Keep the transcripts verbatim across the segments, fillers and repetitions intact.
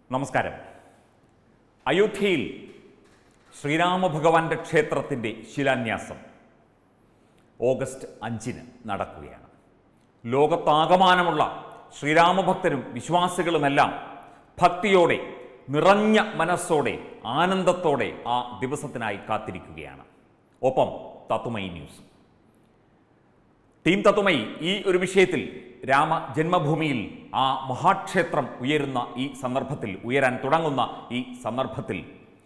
നമസ്കാരം. അയോധ്യയിൽ ശ്രീരാമഭഗവാന്റെ ക്ഷേത്രത്തിൻ്റെ ശിലാന്യാസം ഓഗസ്റ്റ് അഞ്ചിന് നടക്കുകയാണ്. ലോകത്താകമാനമുള്ള ശ്രീരാമഭക്തരും വിശ്വാസികളുമെല്ലാം ഭക്തിയോടെ, നിറഞ്ഞ മനസ്സോടെ, ആനന്ദത്തോടെ ആ ദിവസത്തിനായി കാത്തിരിക്കുകയാണ്. ഒപ്പം തത്തുമൈ ന്യൂസ് ടീം തത്തുമൈ ഈ ഒരു വിഷയത്തിൽ രാമ ജന്മഭൂമിയിൽ ആ മഹാക്ഷേത്രം ഉയരുന്ന ഈ സന്ദർഭത്തിൽ, ഉയരാൻ തുടങ്ങുന്ന ഈ സന്ദർഭത്തിൽ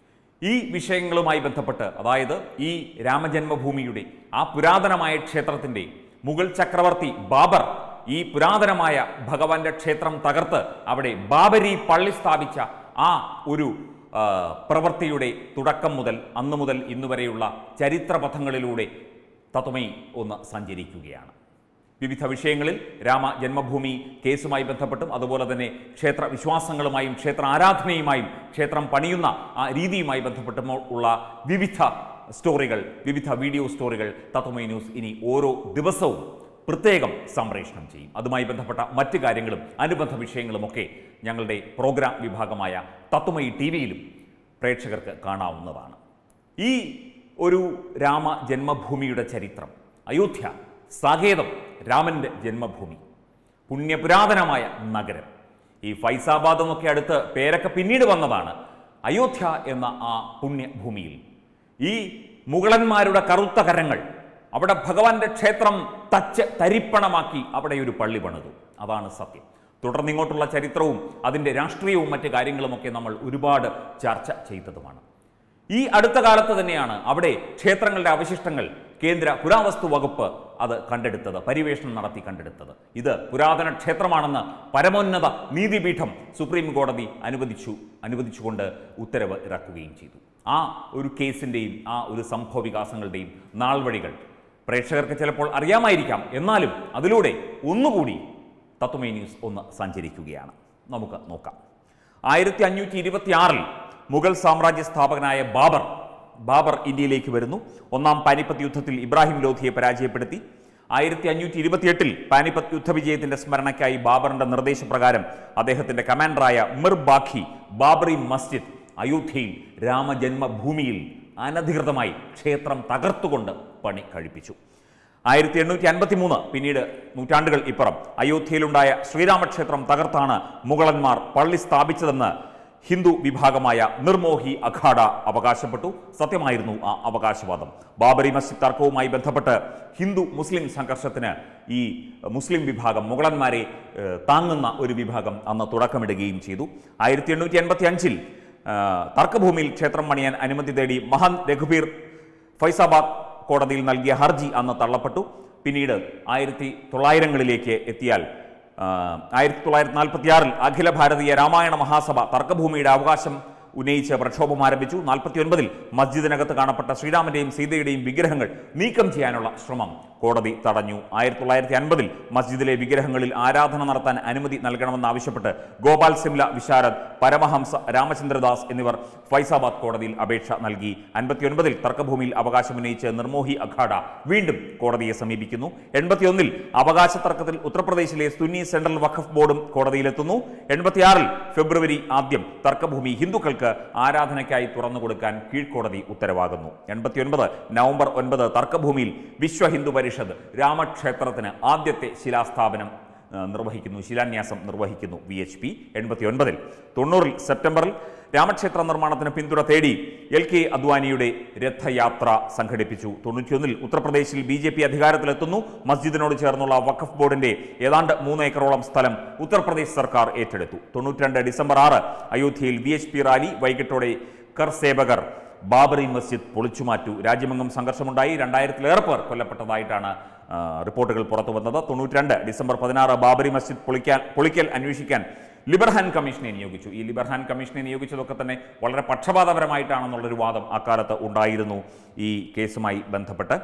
ഈ വിഷയങ്ങളുമായി ബന്ധപ്പെട്ട്, അതായത് ഈ രാമജന്മഭൂമിയുടെ ആ പുരാതനമായ ക്ഷേത്രത്തിൻ്റെ മുഗൾ ചക്രവർത്തി ബാബർ ഈ പുരാതനമായ ഭഗവാന്റെ ക്ഷേത്രം തകർത്ത് അവിടെ ബാബരി പള്ളി സ്ഥാപിച്ച ആ ഒരു പ്രവൃത്തിയുടെ തുടക്കം മുതൽ അന്നു മുതൽ ഇന്നുവരെയുള്ള ചരിത്രപഥങ്ങളിലൂടെ തത്തുമൈ ഒന്ന് സഞ്ചരിക്കുകയാണ്. വിവിധ വിഷയങ്ങളിൽ രാമ ജന്മഭൂമി കേസുമായി ബന്ധപ്പെട്ടും അതുപോലെ തന്നെ ക്ഷേത്ര വിശ്വാസങ്ങളുമായും ക്ഷേത്ര ആരാധനയുമായും ക്ഷേത്രം പണിയുന്ന ആ രീതിയുമായി ബന്ധപ്പെട്ടും ഉള്ള വിവിധ സ്റ്റോറികൾ, വിവിധ വീഡിയോ സ്റ്റോറികൾ തത്തുമൈ ന്യൂസ് ഇനി ഓരോ ദിവസവും പ്രത്യേകം സംപ്രേഷണം ചെയ്യും. അതുമായി ബന്ധപ്പെട്ട മറ്റ് കാര്യങ്ങളും അനുബന്ധ വിഷയങ്ങളുമൊക്കെ ഞങ്ങളുടെ പ്രോഗ്രാം വിഭാഗമായ തത്തുമൈ ടി വിയിലും പ്രേക്ഷകർക്ക് കാണാവുന്നതാണ്. ഈ ഒരു രാമ ജന്മഭൂമിയുടെ ചരിത്രം, അയോധ്യ സാകേതം, രാമൻ്റെ ജന്മഭൂമി, പുണ്യപുരാതനമായ നഗരം. ഈ ഫൈസാബാദ് എന്നൊക്കെ അടുത്ത് പേരൊക്കെ പിന്നീട് വന്നതാണ്. അയോധ്യ എന്ന ആ പുണ്യഭൂമിയിൽ ഈ മുഗളന്മാരുടെ കറുത്ത കരങ്ങൾ അവിടെ ഭഗവാന്റെ ക്ഷേത്രം തച്ച് തരിപ്പണമാക്കി അവിടെ ഒരു പള്ളി പണിതു. അതാണ് സത്യം. തുടർന്നിങ്ങോട്ടുള്ള ചരിത്രവും അതിൻ്റെ രാഷ്ട്രീയവും മറ്റ് കാര്യങ്ങളുമൊക്കെ നമ്മൾ ഒരുപാട് ചർച്ച ചെയ്തതുമാണ്. ഈ അടുത്ത കാലത്ത് തന്നെയാണ് അവിടെ ക്ഷേത്രങ്ങളുടെ അവശിഷ്ടങ്ങൾ കേന്ദ്ര പുരാവസ്തു വകുപ്പ് അത് കണ്ടെടുത്തത്, പരിവേഷണം നടത്തി കണ്ടെടുത്തത്. ഇത് പുരാതന ക്ഷേത്രമാണെന്ന് പരമോന്നത നീതിപീഠം സുപ്രീം കോടതി അനുവദിച്ചു അനുവദിച്ചുകൊണ്ട് ഉത്തരവ് ഇറക്കുകയും ചെയ്തു. ആ ഒരു കേസിൻ്റെയും ആ ഒരു സംഭവ വികാസങ്ങളുടെയും നാൾവഴികൾ പ്രേക്ഷകർക്ക് ചിലപ്പോൾ അറിയാമായിരിക്കാം. എന്നാലും അതിലൂടെ ഒന്നുകൂടി തത്തുമൈ ന്യൂസ് ഒന്ന് സഞ്ചരിക്കുകയാണ്. നമുക്ക് നോക്കാം. ആയിരത്തി അഞ്ഞൂറ്റി ഇരുപത്തി ആറിൽ മുഗൾ സാമ്രാജ്യ സ്ഥാപകനായ ബാബർ ബാബർ ഇന്ത്യയിലേക്ക് വരുന്നു. ഒന്നാം പാനിപ്പത്ത് യുദ്ധത്തിൽ ഇബ്രാഹിം ലോധിയെ പരാജയപ്പെടുത്തി. ആയിരത്തി അഞ്ഞൂറ്റി ഇരുപത്തിയെട്ടിൽ പാനിപ്പത്ത് യുദ്ധവിജയത്തിന്റെ സ്മരണയ്ക്കായി ബാബറിന്റെ നിർദ്ദേശപ്രകാരം അദ്ദേഹത്തിന്റെ കമാൻഡറായ മിർ ബാഖി ബാബറി മസ്ജിദ് അയോധ്യയിൽ രാമജന്മഭൂമിയിൽ അനധികൃതമായി ക്ഷേത്രം തകർത്തുകൊണ്ട് പണി കഴിപ്പിച്ചു. ആയിരത്തി എണ്ണൂറ്റി അൻപത്തി മൂന്ന് പിന്നീട് നൂറ്റാണ്ടുകൾ ഇപ്പുറം അയോധ്യയിലുണ്ടായ ശ്രീരാമക്ഷേത്രം തകർത്താണ് മുഗളന്മാർ പള്ളി സ്ഥാപിച്ചതെന്ന് ഹിന്ദു വിഭാഗമായ നിർമോഹി അഖാഡ അവകാശപ്പെട്ടു. സത്യമായിരുന്നു ആ അവകാശവാദം. ബാബറി മസ്ജിദ് തർക്കവുമായി ബന്ധപ്പെട്ട് ഹിന്ദു മുസ്ലിം സംഘർഷത്തിന് ഈ മുസ്ലിം വിഭാഗം, മുഗളന്മാരെ താങ്ങുന്ന ഒരു വിഭാഗം അന്ന് തുടക്കമിടുകയും ചെയ്തു. ആയിരത്തി എണ്ണൂറ്റി എൺപത്തി അഞ്ചിൽ തർക്കഭൂമിയിൽ ക്ഷേത്രം പണിയാൻ അനുമതി തേടി മഹൻ രഘുബീർ ഫൈസാബാദ് കോടതിയിൽ നൽകിയ ഹർജി അന്ന് തള്ളപ്പെട്ടു. പിന്നീട് ആയിരത്തി തൊള്ളായിരങ്ങളിലേക്ക് എത്തിയാൽ ആയിരത്തി തൊള്ളായിരത്തി നാൽപ്പത്തി ആറിൽ അഖില ഭാരതീയ രാമായണ മഹാസഭ തർക്കഭൂമിയുടെ അവകാശം ഉന്നയിച്ച് പ്രക്ഷോഭം ആരംഭിച്ചു. നാൽപ്പത്തി ഒൻപതിൽ മസ്ജിദിനകത്ത് കാണപ്പെട്ട ശ്രീരാമന്റെയും സീതയുടെയും വിഗ്രഹങ്ങൾ നീക്കം ചെയ്യാനുള്ള ശ്രമം കോടതി തടഞ്ഞു. ആയിരത്തി തൊള്ളായിരത്തി അൻപതിൽ മസ്ജിദിലെ വിഗ്രഹങ്ങളിൽ ആരാധന നടത്താൻ അനുമതി നൽകണമെന്നാവശ്യപ്പെട്ട് ഗോപാൽ സിംല വിശാരദ്, പരമഹംസ രാമചന്ദ്രദാസ് എന്നിവർ ഫൈസാബാദ് കോടതിയിൽ അപേക്ഷ നൽകി. അൻപത്തി ഒൻപതിൽ തർക്കഭൂമിയിൽ അവകാശമുന്നയിച്ച് നിർമോഹി അഖാഡ വീണ്ടും കോടതിയെ സമീപിക്കുന്നു. എൺപത്തിയൊന്നിൽ അവകാശ തർക്കത്തിൽ ഉത്തർപ്രദേശിലെ സുന്നി സെൻട്രൽ വഖഫ് ബോർഡും കോടതിയിലെത്തുന്നു. എൺപത്തിയാറിൽ ഫെബ്രുവരി ആദ്യം തർക്കഭൂമി ഹിന്ദുക്കൾക്ക് ആരാധനയ്ക്കായി തുറന്നുകൊടുക്കാൻ കീഴ്ക്കോടതി ഉത്തരവാകുന്നു. എൺപത്തിയൊൻപത് നവംബർ ഒൻപത് തർക്കഭൂമിയിൽ വിശ്വ ഹിന്ദു പരിഷത്ത് രാമക്ഷേത്രത്തിന് ആദ്യത്തെ ശിലാസ്ഥാപനം നിർവഹിക്കുന്നു, ശിലാന്യാസം നിർവഹിക്കുന്നു വി എച്ച് പി എൺപത്തി ഒൻപതിൽ. തൊണ്ണൂറിൽ സെപ്റ്റംബറിൽ രാമക്ഷേത്ര നിർമ്മാണത്തിന് പിന്തുണ തേടി എൽ കെ അദ്വാനിയുടെ രഥയാത്ര സംഘടിപ്പിച്ചു. തൊണ്ണൂറ്റിയൊന്നിൽ ഉത്തർപ്രദേശിൽ ബി ജെ പി അധികാരത്തിലെത്തുന്നു. മസ്ജിദിനോട് ചേർന്നുള്ള വഖഫ് ബോർഡിന്റെ ഏതാണ്ട് മൂന്ന് ഏക്കറോളം സ്ഥലം ഉത്തർപ്രദേശ് സർക്കാർ ഏറ്റെടുത്തു. തൊണ്ണൂറ്റിരണ്ട് ഡിസംബർ ആറ് അയോധ്യയിൽ വി എച്ച് പി റാലി. വൈകിട്ടോടെ കർസേവകർ ബാബറി മസ്ജിദ് പൊളിച്ചുമാറ്റു. രാജ്യമെങ്ങും സംഘർഷമുണ്ടായി. രണ്ടായിരത്തിലേറെ പേർ കൊല്ലപ്പെട്ടതായിട്ടാണ് റിപ്പോർട്ടുകൾ പുറത്തു വന്നത്. തൊണ്ണൂറ്റിരണ്ട് ഡിസംബർ പതിനാറ് ബാബറി മസ്ജിദ് പൊളിക്കാൻ പൊളിക്കൽ അന്വേഷിക്കാൻ ലിബർഹാൻ കമ്മീഷനെ നിയോഗിച്ചു. ഈ ലിബർഹാൻ കമ്മീഷനെ നിയോഗിച്ചതൊക്കെ തന്നെ വളരെ പക്ഷപാതപരമായിട്ടാണെന്നുള്ളൊരു വാദം അക്കാലത്ത് ഉണ്ടായിരുന്നു ഈ കേസുമായി ബന്ധപ്പെട്ട്.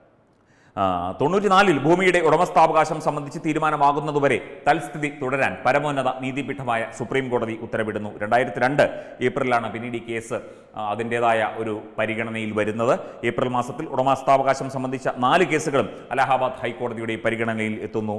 തൊണ്ണൂറ്റിനാലിൽ ഭൂമിയുടെ ഉടമസ്ഥാവകാശം സംബന്ധിച്ച് തീരുമാനമാകുന്നതുവരെ തൽസ്ഥിതി തുടരാൻ പരമോന്നത നീതിപീഠമായ സുപ്രീം കോടതി ഉത്തരവിടുന്നു. രണ്ടായിരത്തി രണ്ട് ഏപ്രിലാണ് പിന്നീട് ഈ കേസ് അതിൻ്റെതായ ഒരു പരിഗണനയിൽ വരുന്നത്. ഏപ്രിൽ മാസത്തിൽ ഉടമസ്ഥാവകാശം സംബന്ധിച്ച നാല് കേസുകളും അലഹാബാദ് ഹൈക്കോടതിയുടെ പരിഗണനയിൽ എത്തുന്നു.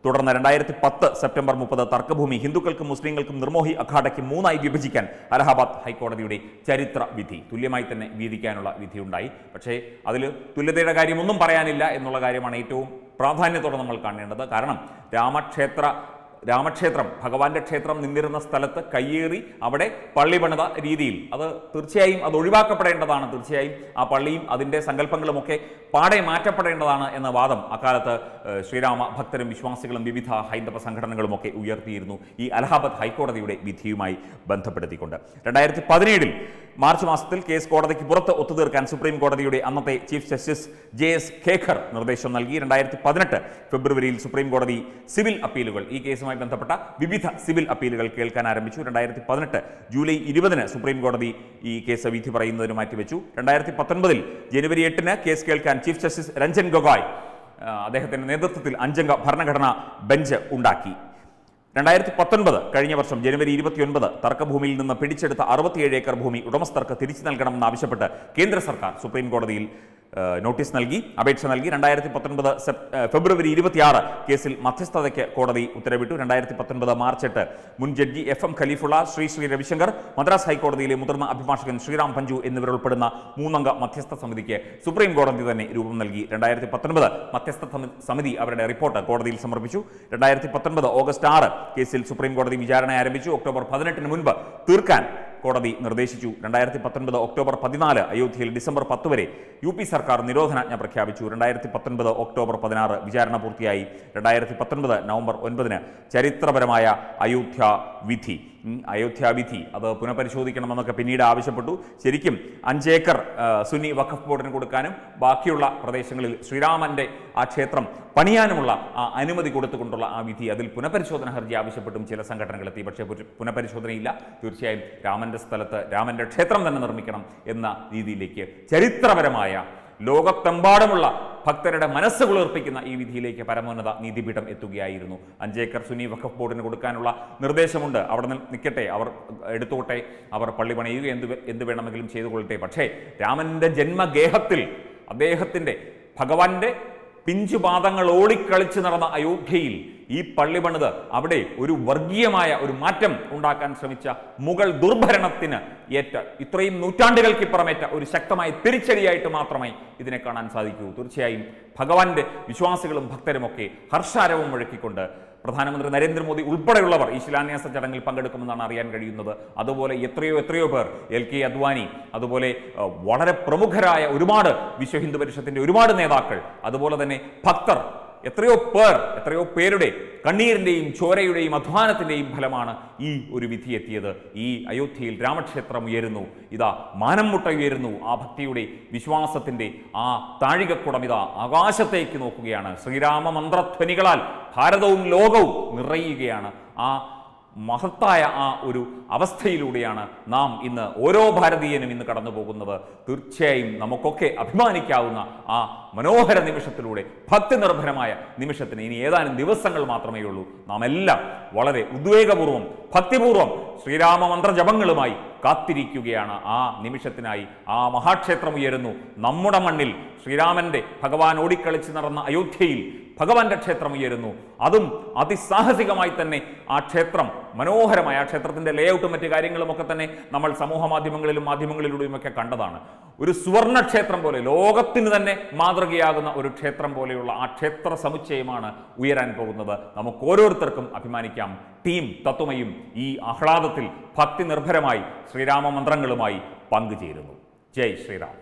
തുടർന്ന് രണ്ടായിരത്തി പത്ത് സെപ്റ്റംബർ മുപ്പത് തർക്കഭൂമി ഹിന്ദുക്കൾക്കും മുസ്ലിങ്ങൾക്കും നിർമോഹി അഖാഡയ്ക്ക് മൂന്നായി വിഭജിക്കാൻ അലഹാബാദ് ഹൈക്കോടതിയുടെ ചരിത്ര വിധി തുല്യമായി തന്നെ വീതിക്കാനുള്ള വിധിയുണ്ടായി. പക്ഷേ അതിൽ തുല്യതയുടെ കാര്യമൊന്നും പറയാനില്ല എന്നുള്ള കാര്യമാണ് ഏറ്റവും പ്രാധാന്യത്തോടെ നമ്മൾ കാണേണ്ടത്. കാരണം രാമക്ഷേത്ര രാമക്ഷേത്രം ഭഗവാന്റെ ക്ഷേത്രം നിന്നിരുന്ന സ്ഥലത്ത് കയ്യേറി അവിടെ പള്ളി പണിത രീതിയിൽ അത് തീർച്ചയായും അത് ഒഴിവാക്കപ്പെടേണ്ടതാണ്. തീർച്ചയായും ആ പള്ളിയും അതിൻ്റെ സങ്കല്പങ്ങളുമൊക്കെ പാടെ മാറ്റപ്പെടേണ്ടതാണ് എന്ന വാദം അക്കാലത്ത് ശ്രീരാമ ഭക്തരും വിശ്വാസികളും വിവിധ ഹൈന്ദവ സംഘടനകളുമൊക്കെ ഉയർത്തിയിരുന്നു ഈ അലഹാബാദ് ഹൈക്കോടതിയുടെ വിധിയുമായി ബന്ധപ്പെടുത്തിക്കൊണ്ട്. രണ്ടായിരത്തി പതിനേഴിൽ മാർച്ച് മാസത്തിൽ കേസ് കോടതിക്ക് പുറത്ത് ഒത്തുതീർക്കാൻ സുപ്രീം കോടതിയുടെ അന്നത്തെ chief justice J S Khehar നിർദ്ദേശം നൽകി. രണ്ടായിരത്തി പതിനെട്ട് ഫെബ്രുവരിയിൽ സുപ്രീം കോടതി സിവിൽ അപ്പീലുകൾ ഈ കേസുമായി ബന്ധപ്പെട്ട വിവിധ സിവിൽ അപ്പീലുകൾ കേൾക്കാൻ ആരംഭിച്ചു. രണ്ടായിരത്തി പതിനെട്ട് ജൂലൈ ഇരുപതിന് സുപ്രീം കോടതി ഈ കേസ് വിധി പറയുന്നതിന് മാറ്റിവെച്ചു. രണ്ടായിരത്തി പത്തൊൻപതിൽ ജനുവരി എട്ടിന് കേസ് കേൾക്കാൻ ചീഫ് ജസ്റ്റിസ് രഞ്ജൻ ഗൊഗോയ് അദ്ദേഹത്തിന്റെ നേതൃത്വത്തിൽ അഞ്ചംഗ ഭരണഘടനാ ബെഞ്ച് ഉണ്ടാക്കി. രണ്ടായിരത്തി പത്തൊൻപത് കഴിഞ്ഞ വർഷം ജനുവരി ഇരുപത്തിയൊൻപത് തർക്കഭൂമിയിൽ നിന്ന് പിടിച്ചെടുത്ത അറുപത്തിയേഴ് ഏക്കർ ഭൂമി ഉടമസ്ഥർക്ക് തിരിച്ചു നൽകണമെന്നാവശ്യപ്പെട്ട് കേന്ദ്ര സർക്കാർ സുപ്രീം കോടതിയിൽ നോട്ടീസ് നൽകി അപേക്ഷ നൽകി. രണ്ടായിരത്തി പത്തൊൻപത് ഫെബ്രുവരി ഇരുപത്തിയാറ് കേസിൽ മധ്യസ്ഥതയ്ക്ക് കോടതി ഉത്തരവിട്ടു. രണ്ടായിരത്തി പത്തൊൻപത് മാർച്ച് എട്ട് മുൻ judge F M Kalifulla, Sri Sri Ravishankar, Madras ഹൈക്കോടതിയിലെ മുതിർന്ന അഭിഭാഷകൻ ശ്രീറാം പഞ്ചു എന്നിവരുൾപ്പെടുന്ന മൂന്നംഗ മധ്യസ്ഥ സമിതിക്ക് സുപ്രീം കോടതി തന്നെ രൂപം നൽകി. രണ്ടായിരത്തി പത്തൊൻപത് മധ്യസ്ഥ സമിതി അവരുടെ റിപ്പോർട്ട് കോടതിയിൽ സമർപ്പിച്ചു. രണ്ടായിരത്തി പത്തൊൻപത് ഓഗസ്റ്റ് ആറ് കേസിൽ സുപ്രീം കോടതി വിചാരണ ആരംഭിച്ചു. ഒക്ടോബർ പതിനെട്ടിന് മുൻപ് തീർക്കാൻ കോടതി നിർദ്ദേശിച്ചു. രണ്ടായിരത്തി പത്തൊൻപത് ഒക്ടോബർ പതിനാല് അയോധ്യയിൽ ഡിസംബർ പത്ത് വരെ യു പി സർക്കാർ നിരോധനാജ്ഞ പ്രഖ്യാപിച്ചു. രണ്ടായിരത്തി പത്തൊൻപത് ഒക്ടോബർ പതിനാറ് വിചാരണ പൂർത്തിയായി. രണ്ടായിരത്തി പത്തൊൻപത് നവംബർ ഒൻപതിന് ചരിത്രപരമായ അയോധ്യ വിധി അയോധ്യ വിധി അത് പുനഃപരിശോധിക്കണമെന്നൊക്കെ പിന്നീട് ആവശ്യപ്പെട്ടു. ശരിക്കും അഞ്ചേക്കർ സുന്നി വഖഫ് ബോർഡിന് കൊടുക്കാനും ബാക്കിയുള്ള പ്രദേശങ്ങളിൽ ശ്രീരാമന്റെ ആ ക്ഷേത്രം പണിയാനുമുള്ള ആ അനുമതി കൊടുത്തുകൊണ്ടുള്ള ആ വിധി അതിൽ പുനഃപരിശോധന ഹർജി ആവശ്യപ്പെട്ടും ചില സംഘടനകൾ എത്തി. പക്ഷേ പുനഃപരിശോധനയില്ല. തീർച്ചയായും രാമന്റെ സ്ഥലത്ത് രാമന്റെ ക്ഷേത്രം തന്നെ നിർമ്മിക്കണം എന്ന രീതിയിലേക്ക് ചരിത്രപരമായ ലോകത്തെമ്പാടുമുള്ള ഭക്തരുടെ മനസ്സ് കുളിർപ്പിക്കുന്ന ഈ വിധിയിലേക്ക് പരമോന്നത നീതിപീഠം എത്തുകയായിരുന്നു. അഞ്ചേക്കർ സുന്നി വഖഫ് ബോർഡിന് കൊടുക്കാനുള്ള നിർദ്ദേശമുണ്ട്. അവിടെ നിൽക്കട്ടെ, അവർ എടുത്തോട്ടെ, അവർ പള്ളി പണിയുക എന്ത് എന്ത് വേണമെങ്കിലും ചെയ്തുകൊള്ളട്ടെ. പക്ഷേ രാമന്റെ ജന്മഗേഹത്തിൽ അദ്ദേഹത്തിന്റെ ഭഗവാന്റെ പിഞ്ചുപാദങ്ങൾ ഓടിക്കളിച്ച് നടന്ന അയോധ്യയിൽ ഈ പള്ളി പണിത് അവിടെ ഒരു വർഗീയമായ ഒരു മാറ്റം ഉണ്ടാക്കാൻ ശ്രമിച്ച മുഗൾ ദുർഭരണത്തിന് ഏറ്റ ഇത്രയും നൂറ്റാണ്ടുകൾക്കിപ്പുറമേറ്റ ഒരു ശക്തമായ തിരിച്ചടിയായിട്ട് മാത്രമേ ഇതിനെ കാണാൻ സാധിക്കൂ. തീർച്ചയായും ഭഗവാന്റെ വിശ്വാസികളും ഭക്തരുമൊക്കെ ഹർഷാരവം മുഴക്കിക്കൊണ്ട് പ്രധാനമന്ത്രി നരേന്ദ്രമോദി ഉൾപ്പെടെയുള്ളവർ ഈ ശിലാന്യാസ ചടങ്ങിൽ പങ്കെടുക്കുമെന്നാണ് അറിയാൻ കഴിയുന്നത്. അതുപോലെ എത്രയോ എത്രയോ പേർ, എൽ കെ അദ്വാനി, അതുപോലെ വളരെ പ്രമുഖരായ ഒരുപാട് വിശ്വ ഹിന്ദു പരിഷത്തിന്റെ ഒരുപാട് നേതാക്കൾ, അതുപോലെ തന്നെ ഭക്തർ, എത്രയോ പേർ എത്രയോ പേരുടെ കണ്ണീരിൻ്റെയും ചോരയുടെയും അധ്വാനത്തിൻ്റെയും ഫലമാണ് ഈ ഒരു വിധി എത്തിയത്. ഈ അയോധ്യയിൽ രാമക്ഷേത്രം ഉയരുന്നു, ഇതാ മാനം മുട്ട ഉയരുന്നു. ആ ഭക്തിയുടെ വിശ്വാസത്തിൻ്റെ ആ താഴികക്കുടം ഇതാ ആകാശത്തേക്ക് നോക്കുകയാണ്. ശ്രീരാമ മന്ത്രധ്വനികളാൽ ഭാരതവും ലോകവും നിറയുകയാണ്. ആ മഹത്തായ ആ ഒരു അവസ്ഥയിലൂടെയാണ് നാം ഇന്ന് ഓരോ ഭാരതീയനും ഇന്ന് കടന്നു പോകുന്നത്. തീർച്ചയായും നമുക്കൊക്കെ അഭിമാനിക്കാവുന്ന ആ മനോഹര നിമിഷത്തിലൂടെ, ഭക്തി നിർഭരമായ നിമിഷത്തിന് ഇനി ഏതാനും ദിവസങ്ങൾ മാത്രമേ ഉള്ളൂ. നാം എല്ലാം വളരെ ഉദ്വേഗപൂർവ്വം ഭക്തിപൂർവ്വം ശ്രീരാമ മന്ത്രജപങ്ങളുമായി കാത്തിരിക്കുകയാണ് ആ നിമിഷത്തിനായി. ആ മഹാക്ഷേത്രം ഉയരുന്നു നമ്മുടെ മണ്ണിൽ. ശ്രീരാമന്റെ ഭഗവാൻ ഓടിക്കളിച്ച് നടന്ന അയോധ്യയിൽ ഭഗവാന്റെ ക്ഷേത്രം ഉയരുന്നു. അതും അതിസാഹസികമായി തന്നെ ആ ക്ഷേത്രം മനോഹരമായ ആ ക്ഷേത്രത്തിന്റെ ലേഔട്ടും മറ്റു കാര്യങ്ങളുമൊക്കെ തന്നെ നമ്മൾ സമൂഹ മാധ്യമങ്ങളിലും മാധ്യമങ്ങളിലൂടെയും ഒക്കെ കണ്ടതാണ്. ഒരു സുവർണ ക്ഷേത്രം പോലെ, ലോകത്തിന് തന്നെ മാതൃകയാകുന്ന ഒരു ക്ഷേത്രം പോലെയുള്ള ആ ക്ഷേത്ര സമുച്ചയമാണ് ഉയരാൻ പോകുന്നത്. നമുക്ക് ഓരോരുത്തർക്കും അഭിമാനിക്കാം. ടീം തത്വമയും ഈ ആഹ്ലാദത്തിൽ ഭക്തി നിർഭരമായി ശ്രീരാമ മന്ത്രങ്ങളുമായി പങ്കുചേരുന്നു. ജയ് ശ്രീറാം.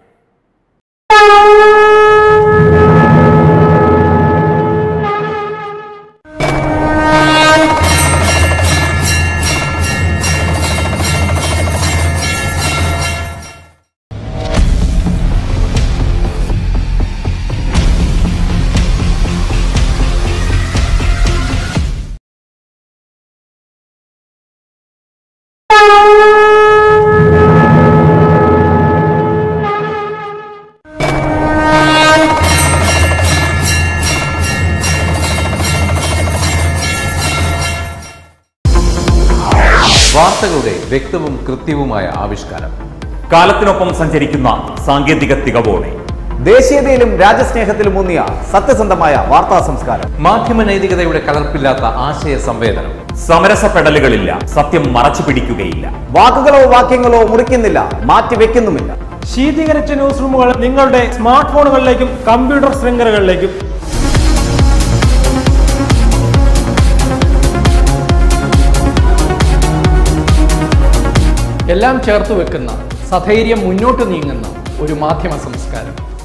വാർത്തകളുടെ വ്യക്തവും കൃത്യവുമായ ആവിഷ്കാരം, കാലത്തിനൊപ്പം സഞ്ചരിക്കുന്ന സാങ്കേതിക തികവോടെ ദേശീയതയിലും രാജ്യസ്നേഹത്തിലും ഊന്നിയ സത്യസന്ധമായ വാർത്താ സംസ്കാരം. മാധ്യമ നൈതികതയുടെ കലർപ്പില്ലാത്ത ആശയ സംവേദനം. സമരസപ്പെടലുകളില്ല, സത്യം മറച്ചു പിടിക്കുകയില്ല. വാക്കുകളോ വാക്യങ്ങളോ മുറിക്കുന്നില്ല, മാറ്റിവെക്കുന്നുമില്ല. ശീതീകരിച്ച ന്യൂസ് റൂമുകൾ നിങ്ങളുടെ സ്മാർട്ട് ഫോണുകളിലേക്കും കമ്പ്യൂട്ടർ ശൃംഖലകളിലേക്കും. എല്ലാം ചേർത്ത് വെക്കുന്ന, സധൈര്യം മുന്നോട്ട് നീങ്ങുന്ന ഒരു മാധ്യമ സംസ്കാരം.